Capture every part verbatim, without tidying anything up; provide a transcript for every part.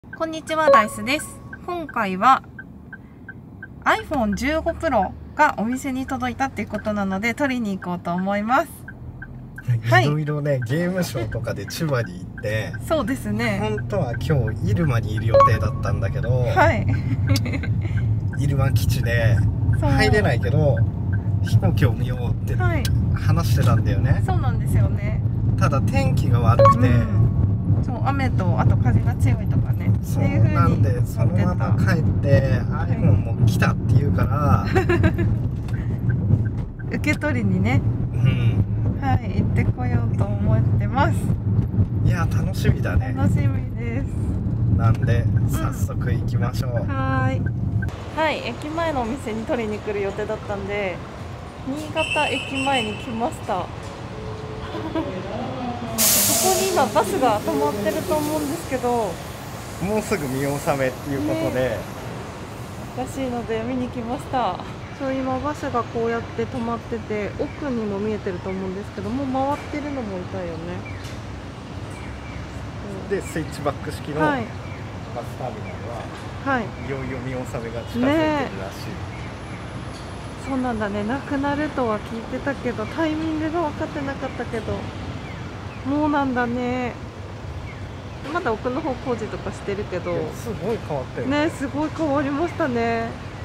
こんにちは、ダイスです。今回は アイフォンじゅうご プロ がお店に届いたっていうことなので取りに行こうと思います。 はい、いろいろね、ゲームショーとかで千葉に行ってそうですね、 本当は今日入間にいる予定だったんだけど、 はい、 入間基地で入れないけど飛行機を見ようって話してたんだよね、はい、 そうなんですよね。 ただ天気が悪くて、うん、 そう雨とあと風が強いとかね、 そうなんでそのまま帰って iPhone も来たっていうから受け取りにね、うん、はい、行ってこようと思ってます。 いや楽しみだね。 楽しみです。 なんで早速行きましょう、うん、 はいはい、駅前のお店に取りに来る予定だったんで新潟駅前に来ましたここに今バスが止まってると思うんですけど、 もうすぐ見納めっていうことで、ね、 らしいので見に来ました。そう今バスがこうやって止まってて奥にも見えてると思うんですけど、もう回ってるのもいたよね。 でスイッチバック式のバスターミナルは、はい、いよいよ見納めが近づいてるらしい、ね、 そうなんだね。なくなるとは聞いてたけどタイミングが分かってなかったけどもうなんだね。まだ奥の方工事とかしてるけどすごい変わったよね。 ね、すごい変わりましたね。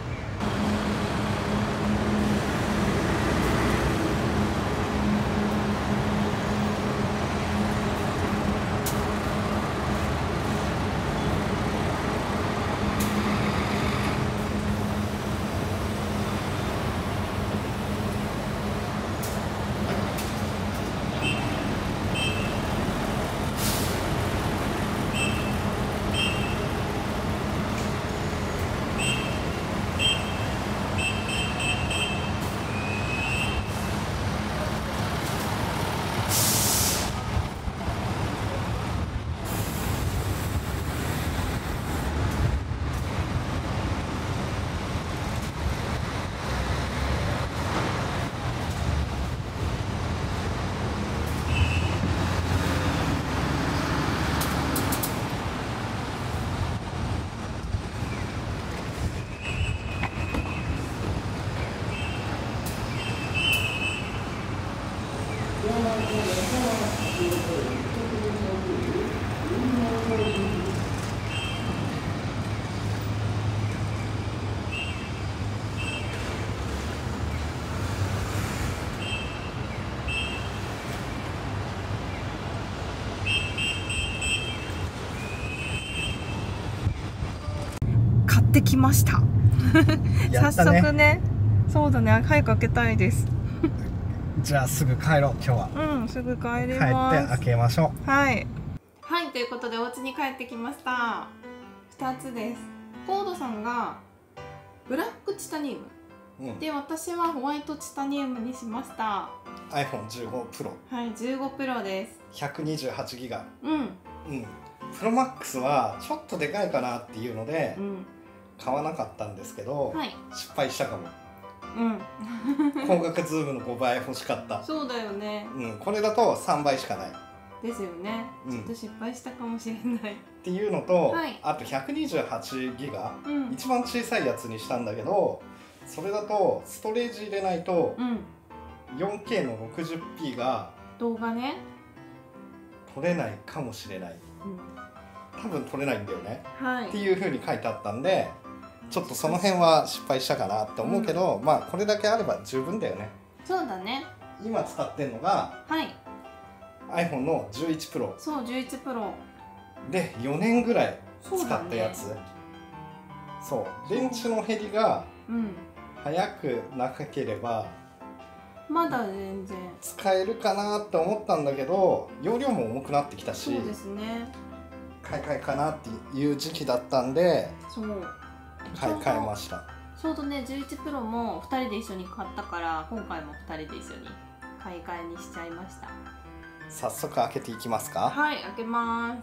買ってきました早速ね。そうだね、早く開けたいですじゃあすぐ帰ろう今日は。 うん、すぐ帰ります。 帰って開けましょう。 はいはい、ということでお家に帰ってきました。ふたつです。コードさんがブラックチタニウム、うん、で私はホワイトチタニウムにしました。 アイフォンじゅうご プロ、 はい、じゅうごプロです。 ひゃくにじゅうはちギガ、 うんうん、 プロマックスはちょっとでかいかなっていうので、うん、買わなかったんですけど、はい、失敗したかも。うん、光学ズームのごばい欲しかった。 そうだよね、 うん、これだとさんばいしかないですよね、うん、ちょっと失敗したかもしれないっていうのと、はい、あとひゃくにじゅうはちギガ、うん、一番小さいやつにしたんだけど、それだとストレージ入れないと、うん、よんケー の ろくじゅうピー が動画ね撮れないかもしれない、うん、多分撮れないんだよね、はい、っていう風に書いてあったんで、ちょっとその辺は失敗したかなって思うけど、うん、まあこれだけあれば十分だよね。そうだね。今使ってるのが、はい、アイフォン のじゅういちプロ。 そう、じゅういちプロでよねんぐらい使ったやつ。そうだね。そう、電池の減りが早くなければ、うん、まだ全然使えるかなって思ったんだけど、容量も重くなってきたし、 そうですね、 買い替えかなっていう時期だったんで、そう買い替えました。 ちょうどね、じゅういちプロもふたりで一緒に買ったから、今回もふたりで一緒に買い替えにしちゃいました。 早速開けていきますか。 はい、開けます。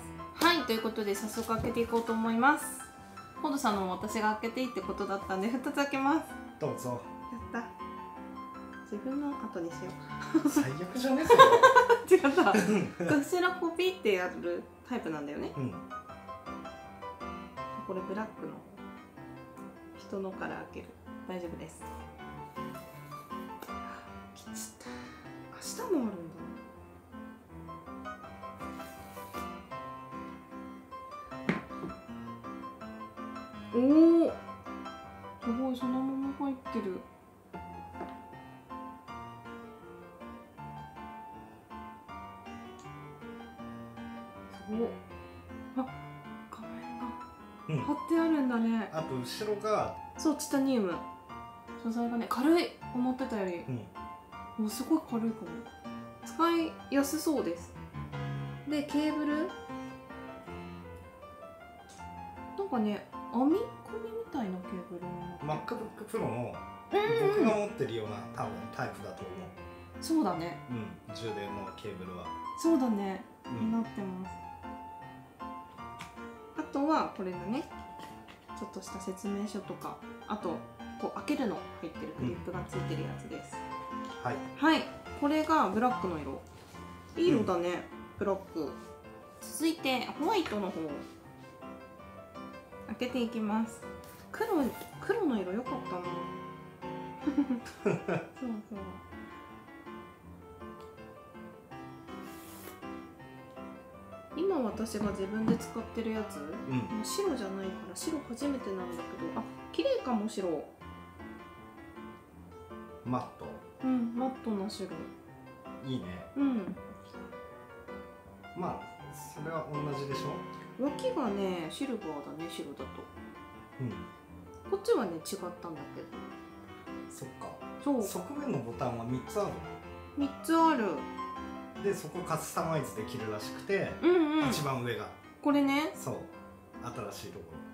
はい、ということで早速開けていこうと思います。コードさんのも私が開けていいってことだったんでふたつ開けます。 どうぞ。 やった。自分の後にしよう。最悪じゃねそれ。 違った。後ろコピーってやるタイプなんだよね。うん、 これブラックの人のから開ける。大丈夫です。きちった。明日もあるんだ。おお、すごい、そのまま入ってる。すごい。あ、画面が貼ってあるんだね。 うん、あと後ろがそう、チタニウム。素材がね、軽い。思ってたより、うん、もうすごい軽いかも。使いやすそうです。で、ケーブルなんかね、編み込みみたいなケーブルの MacBook Pro の僕が持ってるような多分タイプだと思う。 そうだね。 うん、充電のケーブルはそうだね、 うん、 なってます。あとはこれだね、ちょっとした説明書とか、あとこう開けるの入ってるクリップがついてるやつです、うん、はいはい。これがブラックの色。いい色だね、うん、ブラック。続いてホワイトの方開けていきます。黒黒の色良かったなそうそう。今私が自分で使ってるやつ、うん、白じゃないから白初めてなんだけど、あ、綺麗かも。白マット。 うん、マットな白いいね。うん。まあそれは同じでしょ。 脇がねシルバーだね、白だと。うん。こっちはね違ったんだけど。 そっか。そう。側面のボタンはみっつあるの。 みっつある。 でそこカスタマイズできるらしくて、 うんうん、 一番上がこれね。 そう、新しいところ。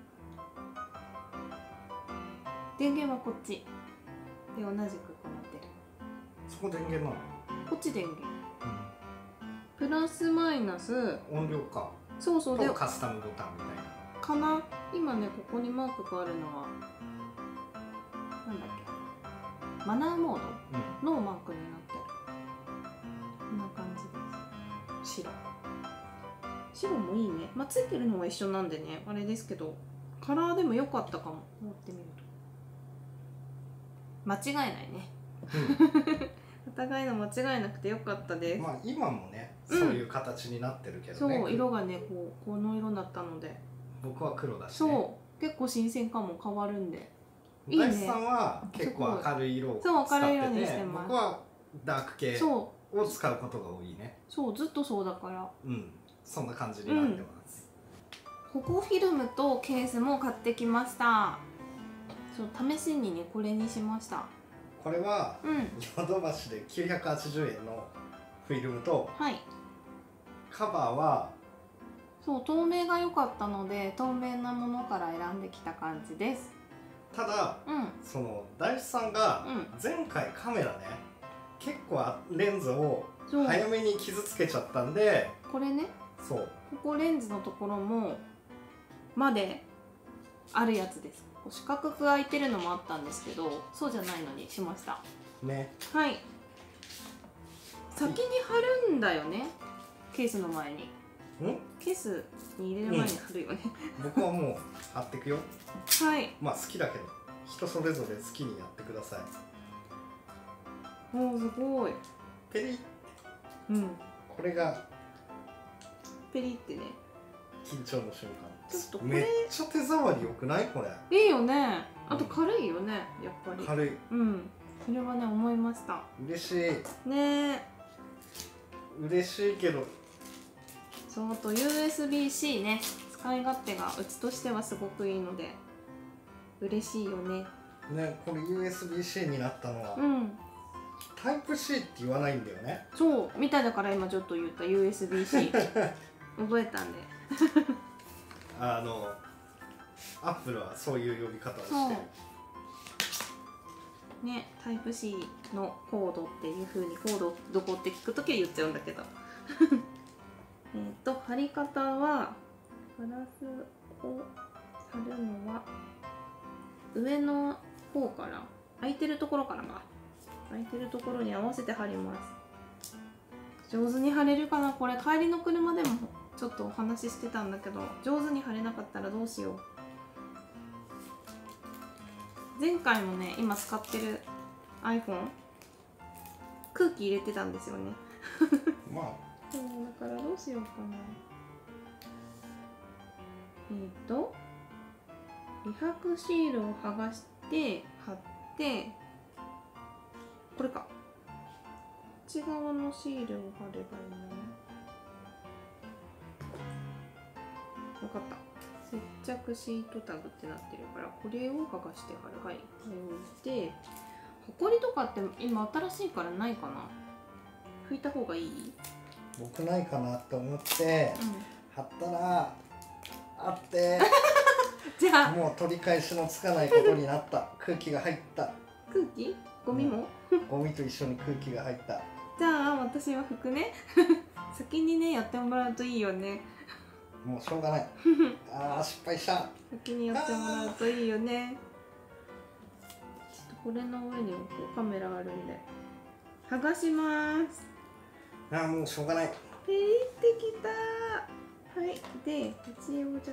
電源はこっちで同じくこうなってる。 そこ電源なの？ こっち電源、うん、プラスマイナス音量か。 そうそう。でカスタムボタンみたいなかな。今ねここにマークがあるのはなんだっけ、マナーモードのマークになってる、うん、こんな感じです。白白もいいね。まあ、ついてるのは一緒なんでねあれですけど、カラーでも良かったかも。持ってみると間違いないね、うん、お互いの間違いなくて良かったです。 まあ今もね、うん、そういう形になってるけどね。 そう、色がねこうこの色になったので。 僕は黒だし、ね、 そう結構新鮮感も変わるんでいいね。大地さんは結構明るい色を使ってて、 そう明るい色にしてます。 僕はダーク系を使うことが多いね。 そうずっとそうだから、 うん、そんな感じになってます、 うん、保護フィルムとケースも買ってきました。そう試しにねこれにしました。 これはヨドバシできゅうひゃくはちじゅうえんのフィルムと、はい、カバーはそう透明が良かったので透明なものから選んできた感じです。 ただ、うん、その大地さんが前回カメラね、うん、結構レンズを早めに傷つけちゃったんで、 これね、 そうここレンズのところもまであるやつです。四角く開いてるのもあったんですけどそうじゃないのにしましたね。 はい。先に貼るんだよね、ケースの前に。んケースに入れる前に貼るよね、 うん、僕はもう貼っていくよはい。 まあ好きだけど人それぞれ好きにやってください。 おーすごい。 ペリッ、 うん、 これがペリってね緊張の瞬間。 ちょっとこれめっちゃ手触り良くない？これいいよね。あと軽いよね、うん、やっぱり軽い。 うん、それはね思いました。 嬉しいね。 嬉しいけど、 そうと ユーエスビーシー ね、使い勝手がうちとしてはすごくいいので嬉しいよね。 ね、これ ユーエスビーシー になったのは、 うん、 タイプ シー って言わないんだよね。 そうみたいだから今ちょっと言った ユーエスビーシー 覚えたんであのアップルはそういう呼び方をしてるね。タイプ シー のコードっていう風にコードどこって聞くときは言っちゃうんだけどえっと貼り方はガラスを貼るのは上の方から空いてるところからか空いてるところに合わせて貼ります。上手に貼れるかな。これ帰りの車でもちょっとお話ししてたんだけど上手に貼れなかったらどうしよう。 前回もね今使ってる iPhone 空気入れてたんですよねまあそうだからどうしようかな。えっ、ー、と美白シールを剥がして貼って、これか、こっち側のシールを貼ればいいな。分かった。接着シートタグってなってるから、これを剥がして貼る。はい、これを置いて、ほこりとかって今新しいからないかな。拭いた方がいい？ 僕ないかなって思って、うん、貼ったらあってじゃあもう取り返しのつかないことになった空気が入った。 空気？ゴミも、 うん、ゴミと一緒に空気が入った。 じゃあ私は拭くね先にねやってもらうといいよね。 もうしょうがないあー失敗した。 先にやってもらうといいよね。ちょっとこれの上にこうカメラあるんで剥がします。 あーもうしょうがない。 ペリってきた。はい、で一応じゃあ拭いて拭いて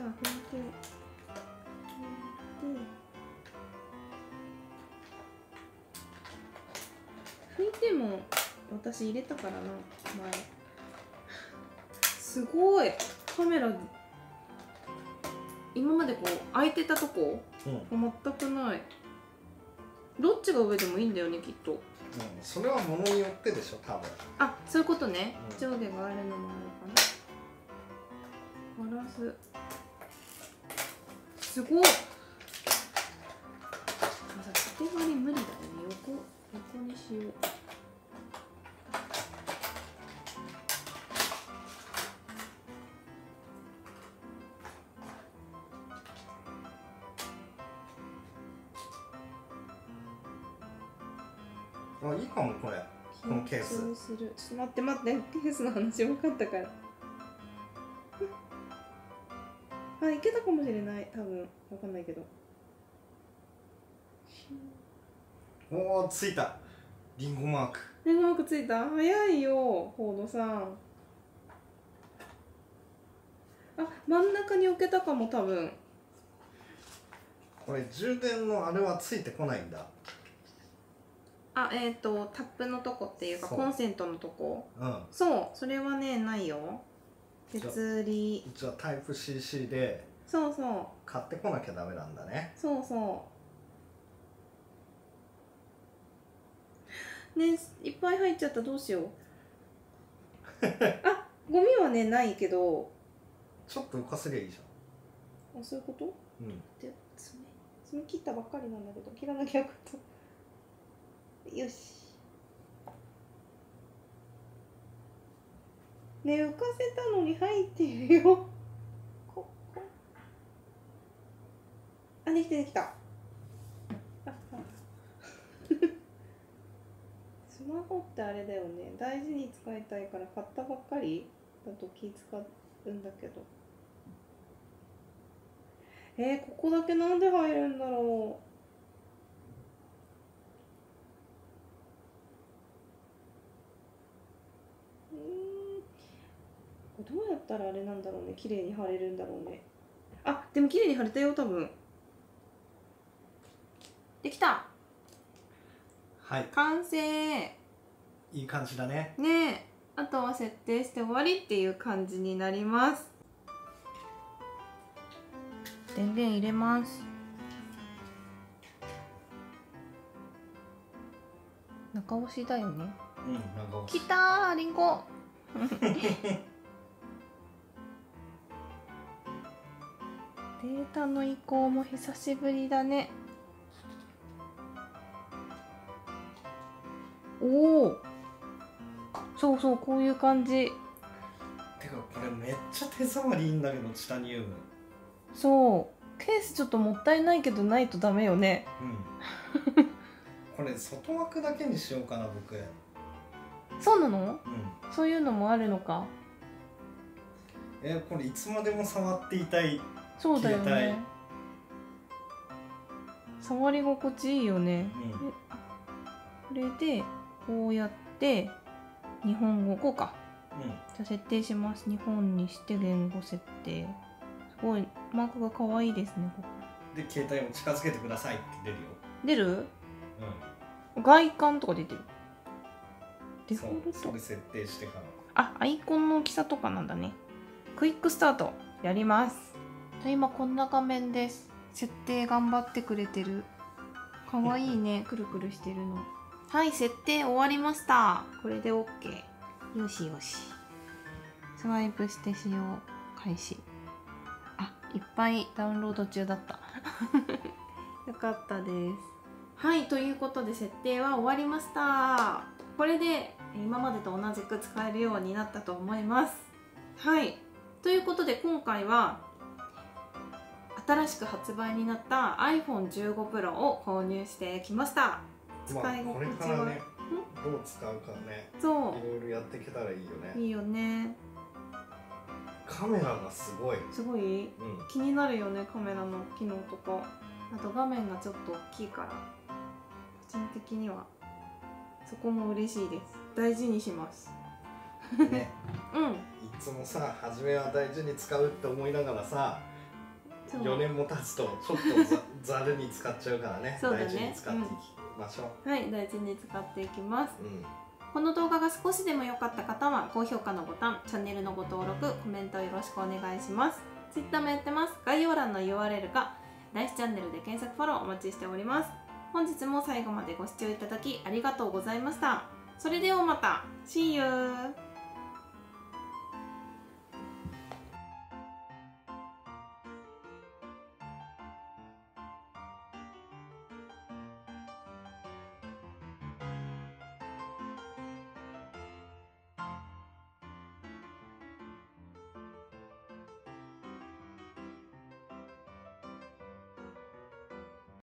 拭いても私入れたからな前。すごいカメラ今までこう空いてたとこ、うん、全くない。どっちが上でもいいんだよねきっと。うん、 それはものによってでしょ多分。 あ、そういうことね、うん、上下があるのもあるかな。ガラスすごい。縦割り無理だよね。横横にしよう。 あ、いいかもこれ。このケース。 する。ちょっと待って待って、ケースの話分かったから。あ、いけたかもしれない。多分分かんないけど。 おお、ついた。リンゴマーク。 リンゴマークついた。早いよ、フォードさん。あ、真ん中に置けたかも多分。 これ充電のあれはついてこないんだ。 あ、えっ、ー、とタップのとこっていうかコンセントのとこ。うん。そう、それはねないよ。別売。 じゃあタイプ シーシー で。 そうそう。 買ってこなきゃダメなんだね。 そうそう。ね、いっぱい入っちゃったどうしよう。あ、ゴミはねないけど。 ちょっと浮かせりゃいいじゃん。あ、そういうこと？うん。で、爪、爪切ったばっかりなんだけど、切らなきゃよかった。よし。ね、浮かせたのに入っているよ。ここ。あ、できたできた。ああスマホってあれだよね。大事に使いたいから買ったばっかりだと気使うんだけど。えー、ここだけなんで入るんだろう。どうやったらあれなんだろうね、綺麗に貼れるんだろうね。あ、でも綺麗に貼れたよ、多分。できた。 はい。 完成。 いい感じだね。 ねえ、あとは設定して終わりっていう感じになります。電源入れます。中押しだよね。 うん、中押し。 きたー、リンゴ。データの移行も久しぶりだね。おお、そうそう、こういう感じ。てかこれめっちゃ手触りいいんだけど、チタニウム。 そう、ケースちょっともったいないけどないとダメよね。 うん。これ外枠だけにしようかな僕。 そうなの？うん。そういうのもあるのか。 えー、これいつまでも触っていたい。 そうだよね。触り心地いいよね。うん、これでこうやって日本語こうか。うん、じゃあ設定します。日本にして言語設定。すごいマークが可愛いですね。ここで携帯を近づけてくださいって出るよ。 出る？ うん、 外観とか出てる。 デフォルトそれ設定してから。 あ、アイコンの大きさとかなんだね。クイックスタートやります。今こんな画面です。設定頑張ってくれてる。かわいいね。くるくるしてるの。はい、設定終わりました。これで OK。よしよし。スワイプして使用開始。あ、いっぱいダウンロード中だった。よかったです。はい、ということで設定は終わりました。これで今までと同じく使えるようになったと思います。はい、ということで今回は新しく発売になった アイフォンじゅうごプロ を購入してきました。使い心地は、 まあ、これからね、どう使うかね、 そういろいろやっていけたらいいよね。 いいよね。 カメラがすごいすごい、うん、気になるよね、カメラの機能とか。あと画面がちょっと大きいから、個人的にはそこも嬉しいです。大事にしますね。うん、いつもさ、初めは大事に使うって思いながらさ、よねんも経つとちょっとざるに使っちゃうからね。そうだね、大事に使っていきましょう、 うん、はい、大事に使っていきます、うん。この動画が少しでも良かった方は高評価のボタン、チャンネルのご登録、コメントよろしくお願いします。 Twitter もやってます。概要欄の ユーアールエル かライフチャンネルで検索フォローお待ちしております。本日も最後までご視聴いただきありがとうございました。それではまた See you!